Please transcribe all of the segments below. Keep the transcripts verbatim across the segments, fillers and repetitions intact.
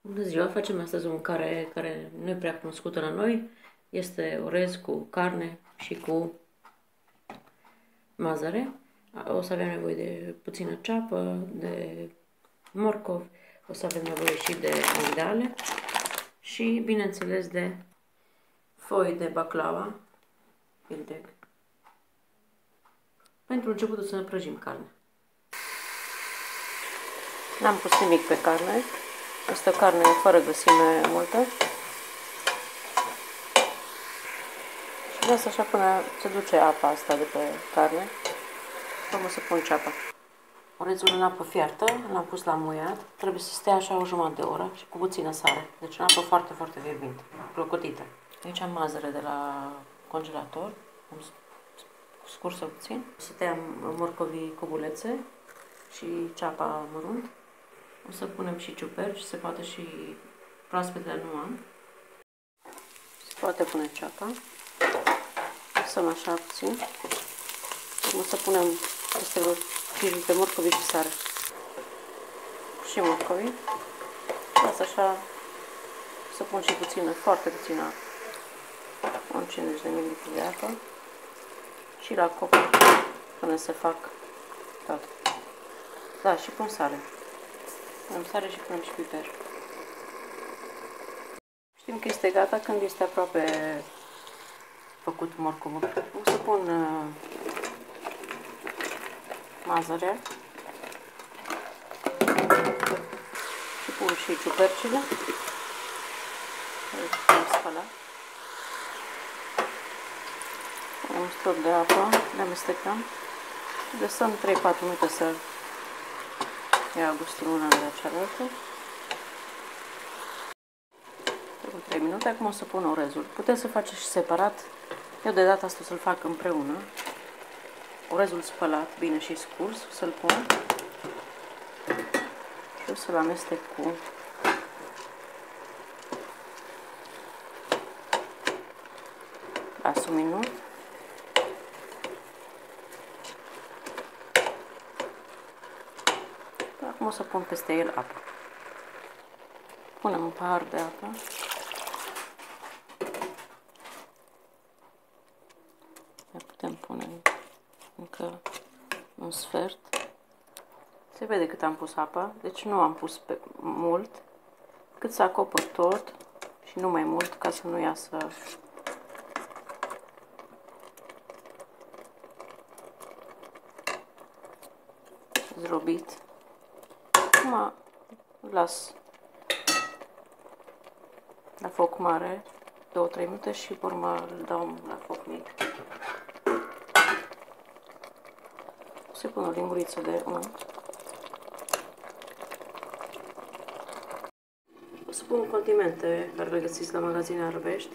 Bună ziua! Facem astăzi o mâncare care nu e prea cunoscută la noi. Este orez cu carne și cu mazăre. O să avem nevoie de puțină ceapă, de morcov, o să avem nevoie și de migdale și, bineînțeles, de foi de baclava, bildeg. Pentru început o să ne prăjim carne. N-am pus nimic pe carne. Asta carne fără grăsime multă. Și lasă așa până se duce apa asta de pe carne. Urmă să pun ceapa. Orezul în apă fiartă, l-am pus la muiat. Trebuie să stea așa o jumătate de oră și cu puțină sare. Deci în apă foarte, foarte fierbinte, clocotită. Aici am mazăre de la congelator. Am scurs-o puțin. Să tăiam morcovii cubulețe și ceapa mărunt. O să punem și ciuperci, se poate și proaspetele nu am. Se poate pune ceapa. Lăsăm așa puțin. O să punem peste firul de morcovi și sare. Și morcovi. Lasă așa să pun și puțină, foarte puțină apă. Un cincizeci de mililitri de apă. Și la copor până se fac toate. Da, și pun sare. Punem sare și punem și piper. Știm că este gata când este aproape făcut morcovul. O să pun uh, mazărea și pun și ciupercile. Le-am spălat. Un strop de apă, le amestecăm. Lăsăm trei patru minute să ia gustul una de la cealaltă. trei minute. Acum o să pun orezul. Puteți să faceți și separat. Eu de data asta o să-l fac împreună. Orezul spălat, bine și scurs, o să-l pun. Și o să-l amestec cu las un minut. Acum o să pun peste el apă. Punem un pahar de apă. Mai putem pune încă un sfert. Se vede cât am pus apă, deci nu am pus pe mult, cât să acopăr tot și nu mai mult, ca să nu iasă zdrobit. Acum las la foc mare două trei minute și pe urmă îl dau la foc mic. O să pun o linguriță de unt. O să pun condimente care le găsiți la magazine arăbești.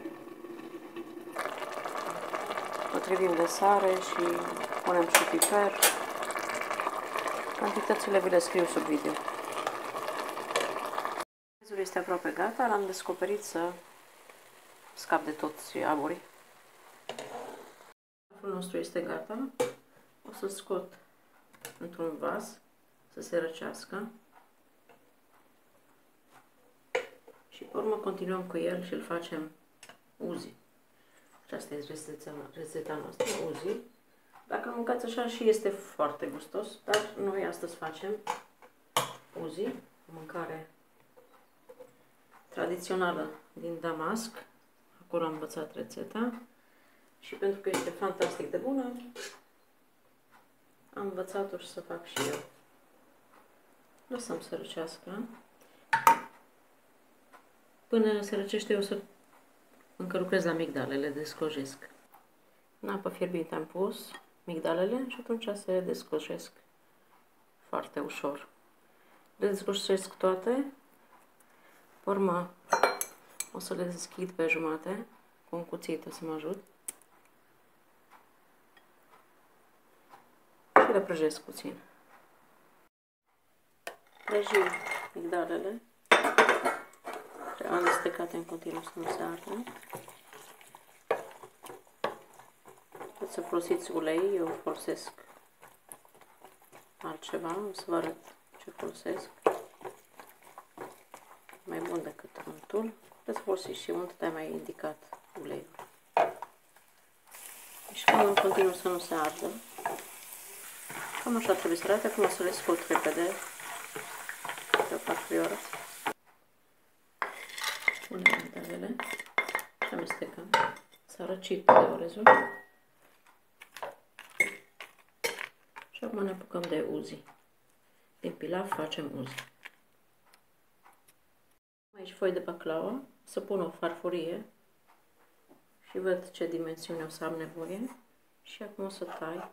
Potrivim de sare și punem și piper. Cantitățile vi le scriu sub video. Orezul este aproape gata, l-am descoperit să scap de toți aburii. Praful nostru este gata. O să scot într-un vas să se răcească. Și pe urmă continuăm cu el și îl facem uzi. Aceasta este rețeta, rețeta noastră, uzi. Dacă mâncați așa și este foarte gustos, dar noi astăzi facem uzi, o mâncare tradițională din Damasc. Acolo am învățat rețeta și pentru că este fantastic de bună, am învățat-o și să fac și eu. Lăsăm să răcească. Până se răcește, eu să încă lucrez la migdale, le descojesc. În apă fierbinte am pus migdalele și atunci se descojesc foarte ușor. Le descojesc toate. Pe urmă o să le deschid pe jumate cu un cuțit, o să mă ajut. Și le prăjesc puțin. Prăjim migdalele. Trebuie amestecate în continuu să nu se ardă. Puteți să folosiți ulei, eu folosesc altceva, o să vă arăt ce folosesc. mai bun decât untul. Puteți folosi și unt, dar mai indicat uleiul. Și când în continuu să nu se ardă. Cam așa trebuie să arate. Acum o să le scot repede pe o farfurioară. Punem mandalele și amestecăm. S-a răcit de orezul. Și acum ne apucăm de uzi. Din pilaf facem uzi. Aici foi de baclaua. Să pun o farfurie și văd ce dimensiune o să am nevoie. Și acum o să tai.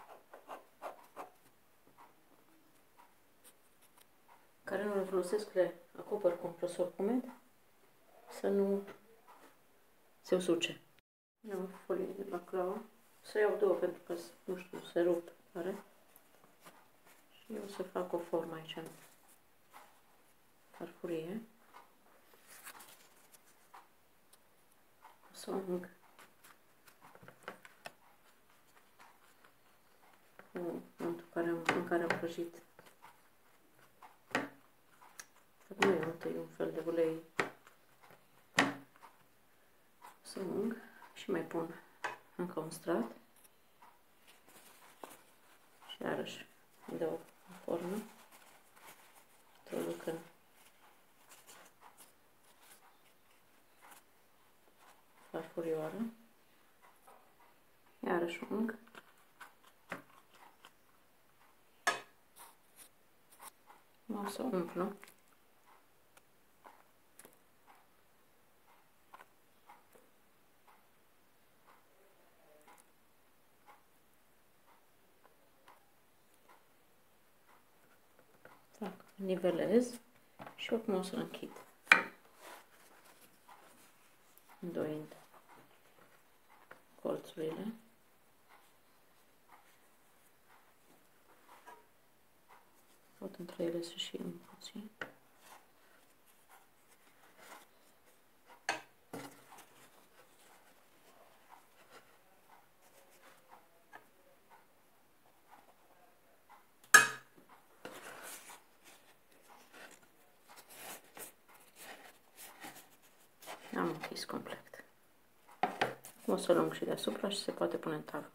Care nu le folosesc, le acopăr cu un prosop umed să nu se usuce. Am o folie de baclaua. Să iau două pentru că, nu știu, se rup tare. Și eu o să fac o formă aici în farfurie. O să o ung cu untul care am, în care am prăjit. Nu e unt, e un fel de ulei. O să ung și mai pun încă un strat. Și iarăși îi dau o formă. Introduc în farfurioară. Iarăși ung. O să umplu. Fac, nivelez și acum o să-l închid. Îndoind colțurile. Pot între ele să și îmi puțin. Am închis complet. Acum o să lung și deasupra și se poate pune în tavă.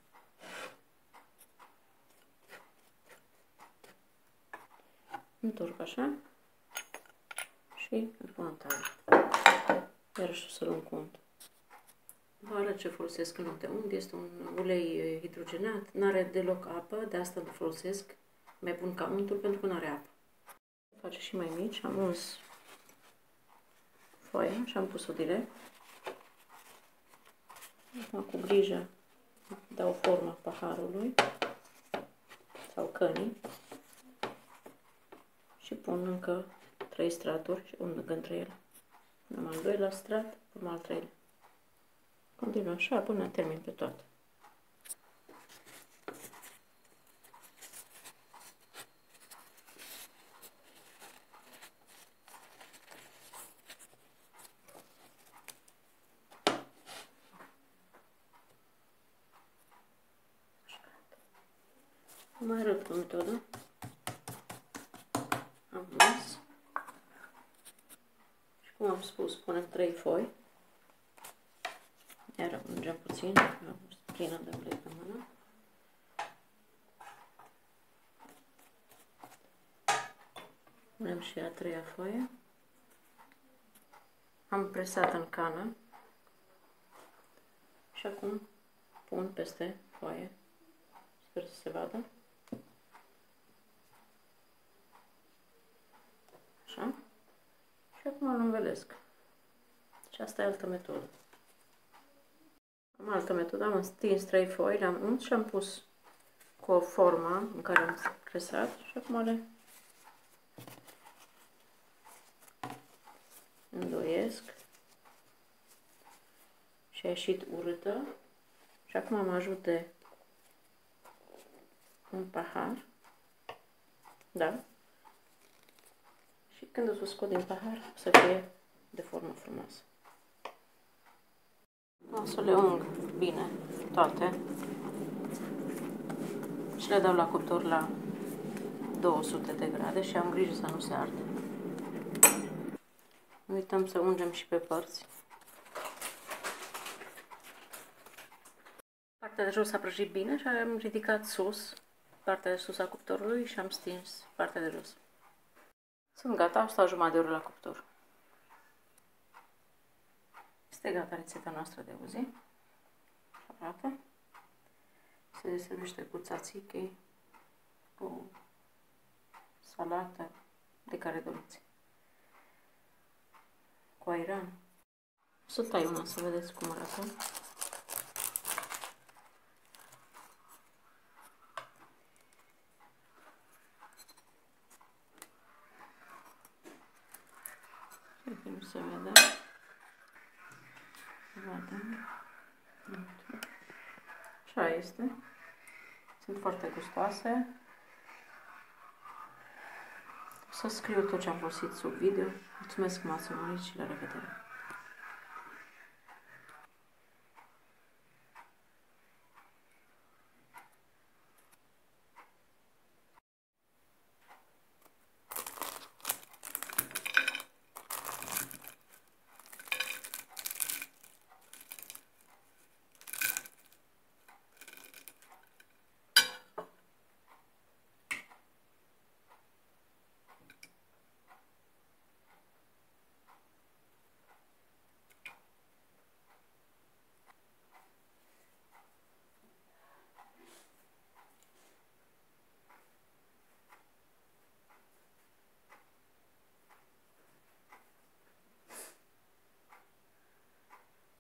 Întorc așa și îl pun în tavă. Iarăși o să lung cu unt. Vă arăt ce folosesc în loc de unt. Este un ulei hidrogenat, nu are deloc apă, de asta îl folosesc. Mai pun ca untul pentru că nu are apă. Face și mai mici. Am uns foaia și am pus-o direct. Acum cu grijă dau forma paharului sau cănii și pun încă trei straturi și ung între ele. Punem al doilea strat, urmă al treilea. Continuă așa până termin pe toate. Mai arăt cu metodă. Am uns. Și cum am spus, punem trei foi. Iar ungem puțin, am plină de ulei pe mână. Punem și a treia foaie. Am presat în cană. Și acum pun peste foaie. Sper să se vadă. Așa. Și acum îl învelesc. Și asta e altă metodă. Am altă metodă. Am stins trei foi, le-am unt și am pus cu o formă în care am presat și acum le îndoiesc. Și a ieșit urâtă. Și acum am ajut de un pahar. Da? Și când o să o scot din pahar, o să fie de formă frumoasă. O să le ung bine toate și le dau la cuptor la două sute de grade și am grijă să nu se ardă. Nu uităm să ungem și pe părți. Partea de jos a prăjit bine și am ridicat sus, partea de sus a cuptorului și am stins partea de jos. Sunt gata, stau jumătate de oră la cuptor. Este gata rețeta noastră de o zi. Arată. Se servește cu tzatziki, cu salată, de care doriți. Cu airan. O să tai una să vedeți cum arată. Nu se vede. Vedem. Așa este. Sunt foarte gustoase. O să scriu tot ce am folosit sub video. Mulțumesc că m-ați urmărit și la revedere!